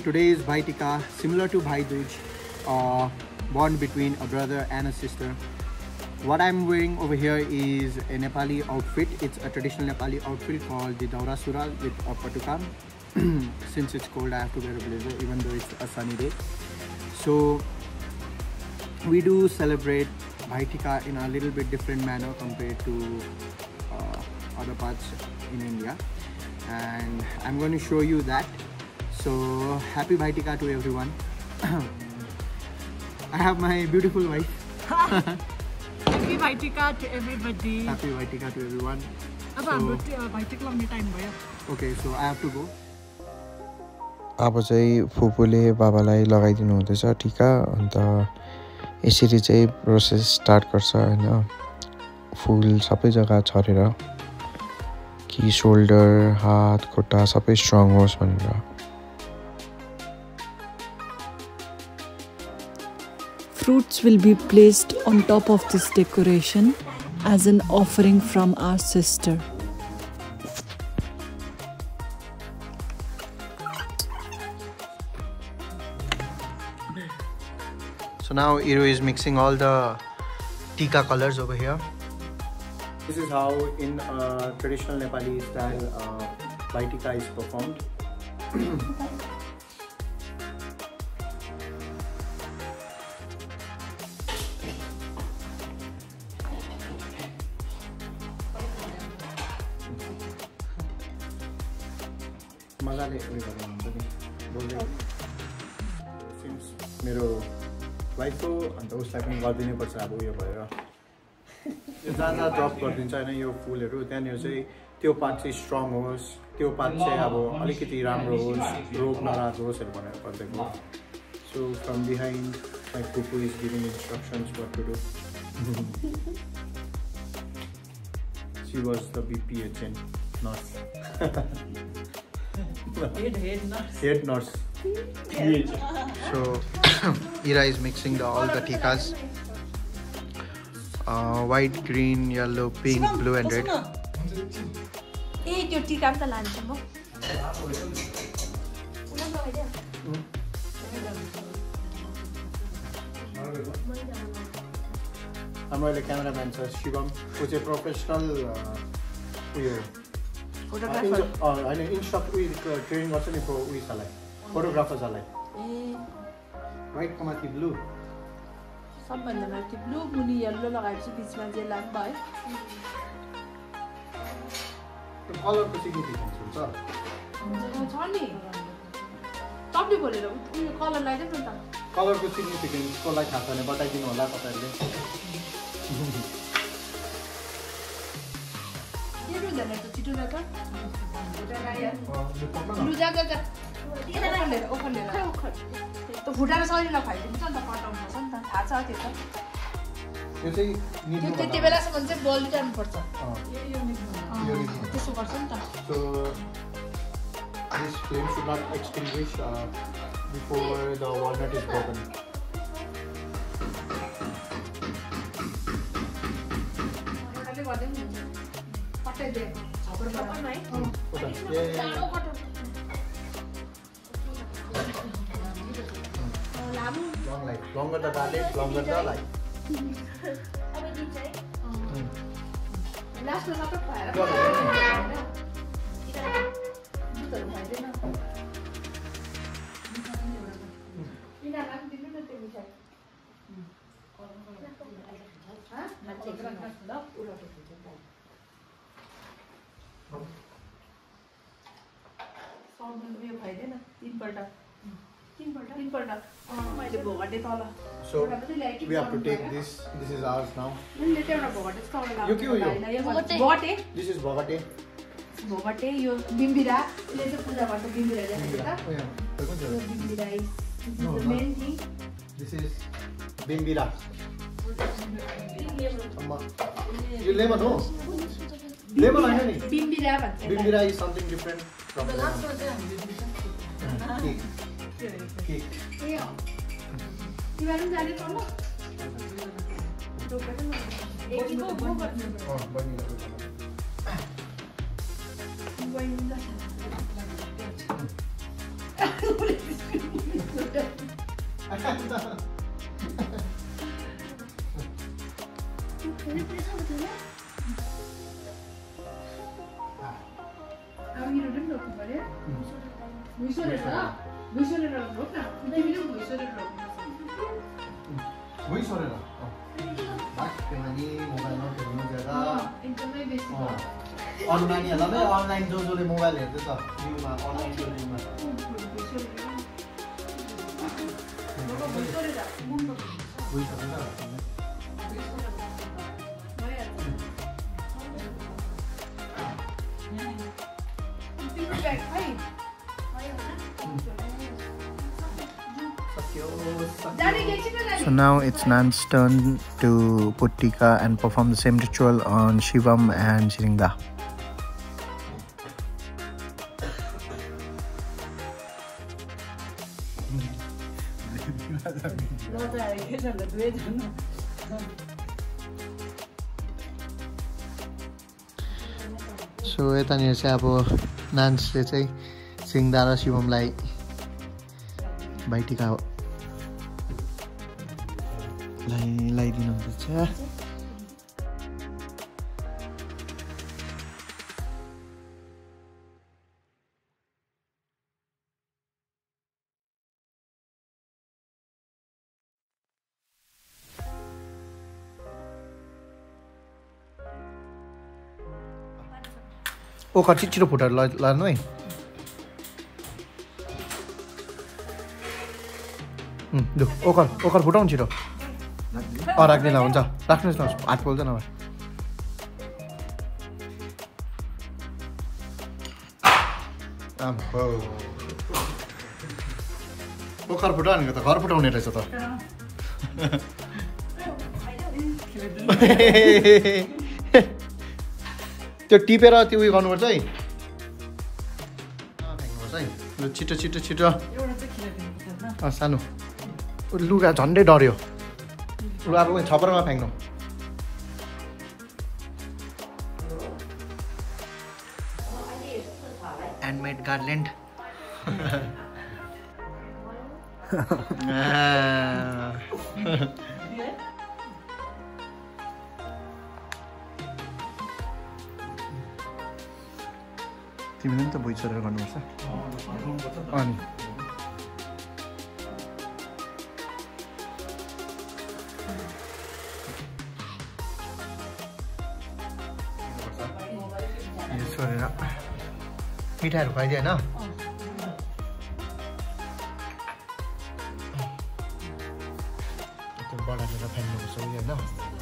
today is Bhai Tika, similar to Bhai Dooj, bond between a brother and a sister. What I'm wearing over here is a Nepali outfit. It's a traditional Nepali outfit called the Daura Sural with a patuka. Since it's cold, I have to wear a blazer even though it's a sunny day. So we do celebrate Bhai Tika in a little bit different manner compared to other parts in India, and I'm going to show you that. So happy Bhai Tika to everyone. I have my beautiful wife. Happy Bhai Tika to everybody. Happy Bhai Tika to everyone. Okay, so I have to go. अब चाहिँ फुपूले बाबालाई लगाइदिनु हुँदैछ टिका अन्त यसरी चाहिँ process start गर्छ हैन फुल सबै जग्गा छरेर कि शोल्डर हात खुट्टा सबै स्ट्रङ होस् भनेर Fruits will be placed on top of this decoration as an offering from our sister. So now Iru is mixing all the Tika colors over here. This is how in traditional Nepali style Bhai Tika is performed. Since मेरो wife हो अन्त उसलाई पनि गरिदिनै पर्छ अब उयो भएर यो जहाँ ड्रप गरिदिन्छ हैन यो फुलहरु त्यहाँनिर चाहिँ त्यो पार्ट चाहिँ स्ट्रङ होस् त्यो पार्ट चाहिँ अब अलिकति राम्रो होस् रोग नलागोस् भनेर गर्दैको सो फ्रम बिहाइन्ड माइ फुपू is giving instructions what to do she was the BPHN nurse head nurse. So Ira is mixing all the tikas, white, green, yellow, pink, blue and red. I'm the cameraman, sir. Shivam, who's a professional photographer. I know instructor training also for photographers are like. White comati blue. Some of them are blue, blue, yellow, like this one, they like by. The color is significant, sir. Tony, stop the bullet. You color like it. Color is significant. So like happen, but I didn't know that. So this flame should not extinguish before the walnut is broken. Long life. Longer the garlic, longer the life. So we have to take this. This is ours now. This is bogate. Bogate, you bimbira. Let's put the bimbira. Bimbira is the main thing. This is bimbira. You lemon, no? Lemon, I know. Bimbira is something different from the last one. Cake. Cake. You haven't done it, Mama? अरू नानीहरूलाई online जसले mobile हेर्दैछ न्युमा online न्युमा So now it's Nan's turn to put Tika and perform the same ritual on Shivam and Shiringda. So यतानिर चाहिँ अब नान्सले चाहिँ सिरिङदा र शिवमलाई भाइ टिका लगाइदिनु हुँदैछ ओखर छिटो फुटेर लानु है लु ओखर फुटाउनु छिटो राख्दैन हुन्छ राख्नुहोस् न हात पोल्छ नभए ओखर फुटाउ भनेको त घर फुटाउने रहेछ त त्यो टिपेर त्यो उयो गर्नुपर्छ है फ्याँक्नुपर्छ है लु छिटो छिटो छिटो सानो लुगा झन्डै डऱ्यो लु अब छपरमा फ्याँक्नु ह्यान्डमेड गार्ल्यान्ड तिमीले पनि त भुइँचोरेर गर्नुपर्छ अनि छोडेर मिठाईहरू खुवाइदियो होइन त्यो बढालेर फ्याँक्नुपर्छ उयो होइन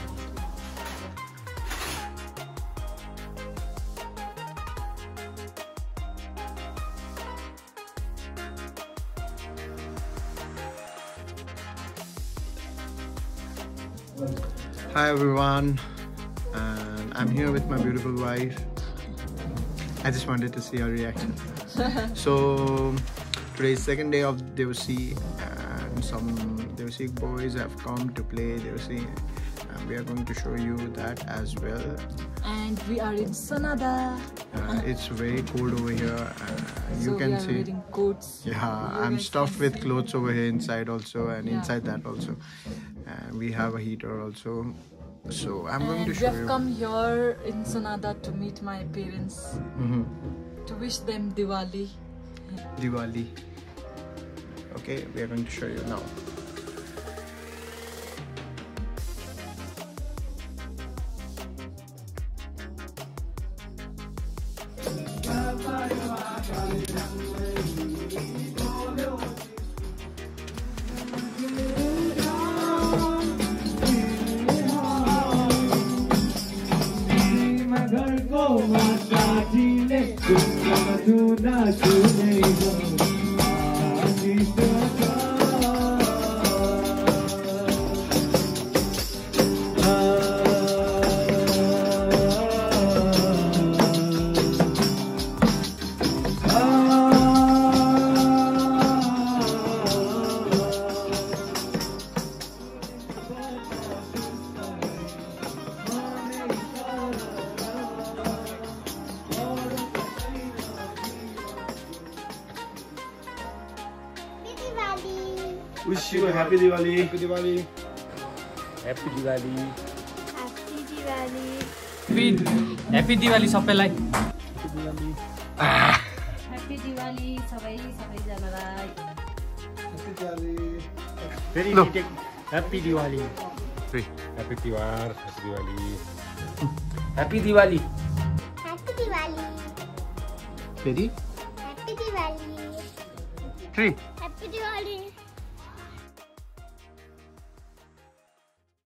Hi everyone, and I'm here with my beautiful wife. I just wanted to see her reaction. So today is second day of Diwali, and some Diwali boys have come to play Diwali, and we are going to show you that as well. And we are in Sanada. It's very cold over here. You so can we are see. wearing coats. Yeah, I'm stuffed with clothes over here inside also, and inside that also. And we have a heater also. So I'm going to show you. We have come here in Sanada to meet my parents, to wish them Diwali. Diwali. Okay, we are going to show you now. Wish you a happy Diwali. Happy Diwali. Happy Diwali. Happy Diwali. Happy Diwali सबैलाई. Happy Diwali सबैजनालाई. Happy Diwali. Very detailed. Happy Diwali. Happy Diwali. Happy Diwali. Happy Diwali. Ready? Happy Diwali. 3.